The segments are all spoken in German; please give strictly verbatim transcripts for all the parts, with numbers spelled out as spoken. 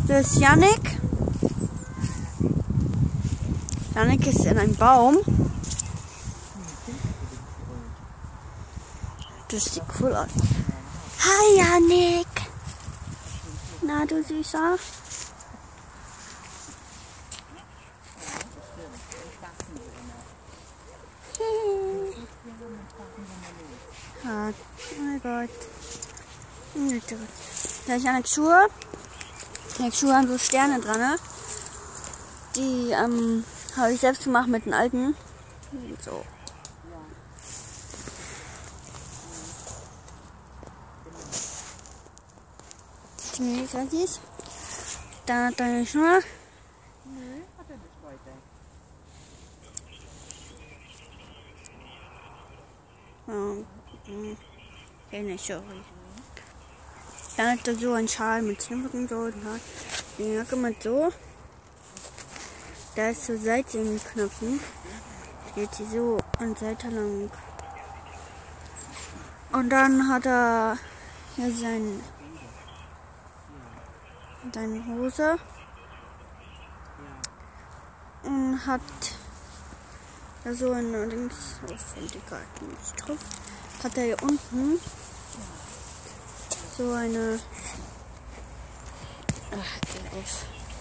Das ist Yannick. Yannick ist in einem Baum. Das sieht cool aus. Hi Yannick. Na du Süßer. Ah, oh mein Gott. Da ist Yannick Schuhe. Yannick Schuhe haben so Sterne dran. Ne? Die ähm, habe ich selbst gemacht mit den alten. So. Die Gradis. Dann hat er eine Schnur. Nö, hat er nicht weiter. Oh, keine sorry. Dann hat er so einen Schal mit Zimmerung so. Die Jacke mit so. Da ist zur Seite im Knöpfen. Geht sie so an Seite lang. Und dann hat er hier sein, seine Hose. Und hat da so ein Dings auf die Karten drauf. Hat er hier unten so eine. Ach, geh auf.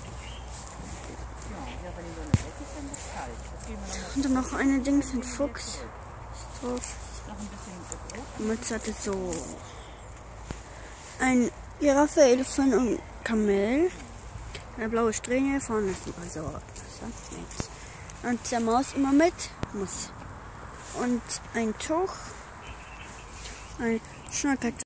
Und dann noch eine Dings, ein Fuchs. Drauf. Damit hatte so ein Giraffe, Elefant und Kamel. Eine blaue Strähne vorne ist immer so. Sonst nichts. Und der Maus immer mit. Muss. Und ein Tuch. Ein Schnurrkette.